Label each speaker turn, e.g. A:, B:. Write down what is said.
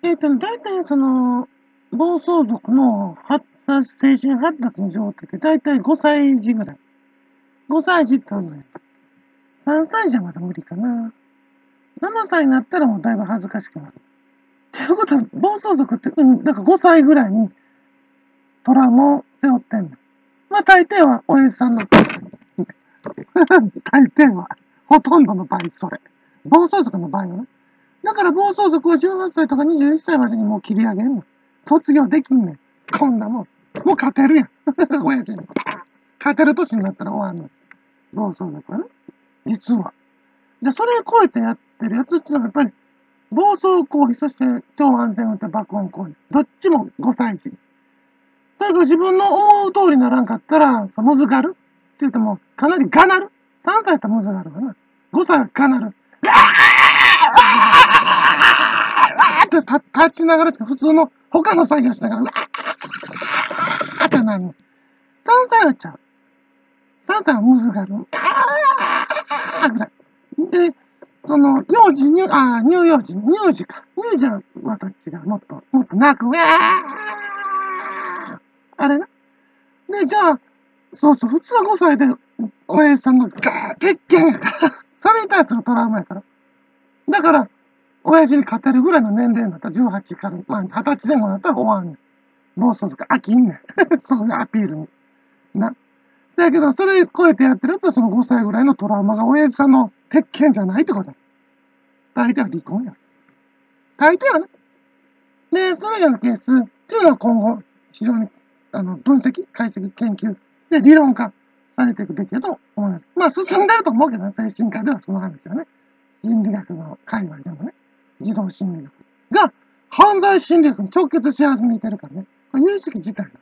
A: 大体暴走族の精神発達の状態って大体5歳児ぐらい。5歳児って言うのよ。3歳じゃまだ無理かな。7歳になったらもうだいぶ恥ずかしくなる。っていうことは、暴走族って、だから5歳ぐらいにトラウマを背負ってんの。まあ大抵は親父さんの大抵は、ほとんどの場合それ。暴走族の場合はね。だから暴走族は18歳とか21歳までにもう切り上げんの。卒業できんねん。こんなもん。もう勝てるやん。親父に。勝てる年になったら終わんの。暴走族はね。実は。じゃあそれを超えてやってるやつっていうのはやっぱり、暴走行為、そして超安全運転爆音行為。どっちも5歳児。とにかく自分の思う通りにならんかったら、むずがるって言っても、かなりがなる。3歳やったらむずがるかな。5歳はがなる。って立ちながら、普通の他の作業しながら、ってなるの。3歳はちゃう。3歳はむずがる。ぐらい。で、乳幼児か。乳児はまた違う。もっと泣く。あれな。で、じゃあ、そうそう、普通は5歳で、親父さんの鉄拳やから、それに対するトラウマやから。だから、親父に勝てるぐらいの年齢になったら、18から、まあ、20歳前後になったら終わんねん。暴走族飽きんねん。そういうアピールに。な。だけど、それ超えてやってると、その5歳ぐらいのトラウマが親父さんの鉄拳じゃないってことや。大抵は離婚や。大抵はね。で、それ以外のケースっていうのは今後、非常に分析、解析、研究で理論化されていくべきだと思います。まあ、進んでると思うけどね、精神科ではその話よね。心理学の界隈でもね、児童心理学が犯罪心理学に直結し始めてるからね。これ有識自体